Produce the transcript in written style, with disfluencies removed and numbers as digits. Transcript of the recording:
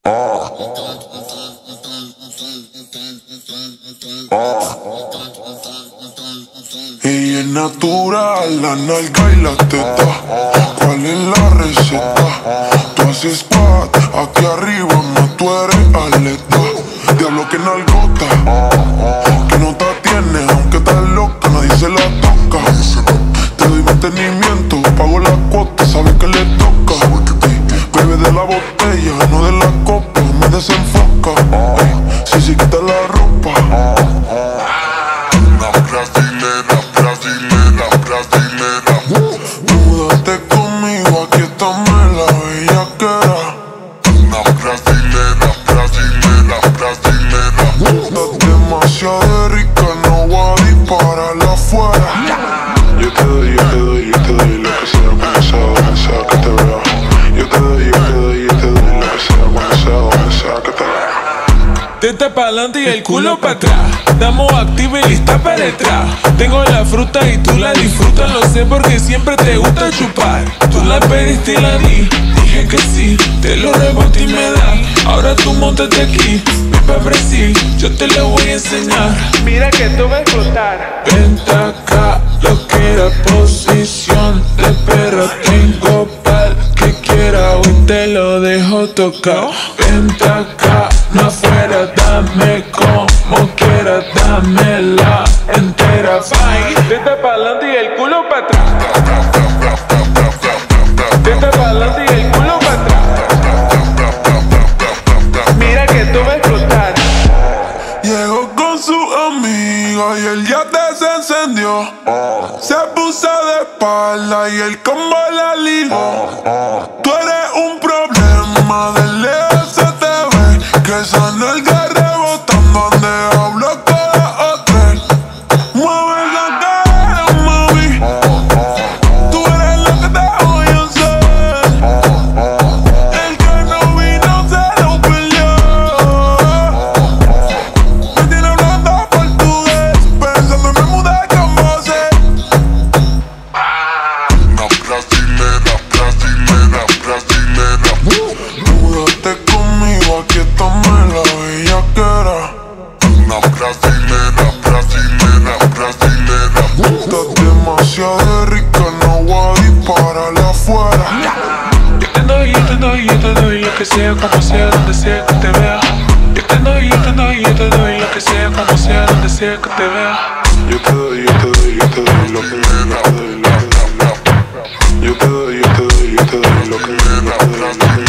Ella es natural, la nalga y la teta. ¿Cuál es la receta? Tú haces squat, aquí arriba, más tú eres atleta. Diablo que nalgota, que nota tienes, aunque estás loca, nadie se la toca. Te doy mantenimiento, pago la cuota, sabes que le toca. Bebe de la botella, no de la copa, me desenfoca. Si quita la ropa. Una brasilera, brasilera, brasilera. Múdate conmigo, aquí estamos en la bellaquera. Una brasilera, brasilera, brasilera. Estás demasiado rica, no voy a dispararla afuera. Yo te doy lo que sea, cuando sea, donde sea que te vea. Yo te doy lo que sea, cuando sea, donde sea que te vea. Teta pa'lante y el culo pa' atrás. Estamos activa y lista para detrás. Tengo la fruta y tú la disfrutas. Lo sé porque siempre te gusta chupar. Tú la pediste y la di. Dije que sí, te lo reboté y me da. Ahora tú montate aquí, ven pa' Brasil, yo te lo voy a enseñar. Mira que tú vas a explotar. Vente acá, lo que era posición de perro. Tengo pa'l que quiera, hoy te lo dejo tocar. Vente acá, no afuera, dame como quieras, dámela entera. Vete pa'lante y el culo pa' atrás. Vete pa'lante y el culo pa' atrás. Mira que tú vas a explotar. Llegó con su amiga y el yate se encendió. Se puso de espalda y el combo la ligó. Tú eres un problema, de lejos se te ve que esa nalga rebotando donde hablo con la hotel. Mueve la cara, mami. Tú eres lo que te voy a hacer. El que no vino se lo perdió. Me tiene hablando portugués, pensando me mudé como sé. Una brasilera, brasilera, brasilera. Múdate conmigo, aquí estamos en la bellaquera. Una brasilera, brasilera, brasilera. Estás demasiado rica, no voy a dispararla afuera. Yo te doy lo que sea, como sea, donde sea que te vea. Yo te doy lo que sea, como sea, donde sea que te vea. Yo te doy lo que me da, yo te doy lo que me da.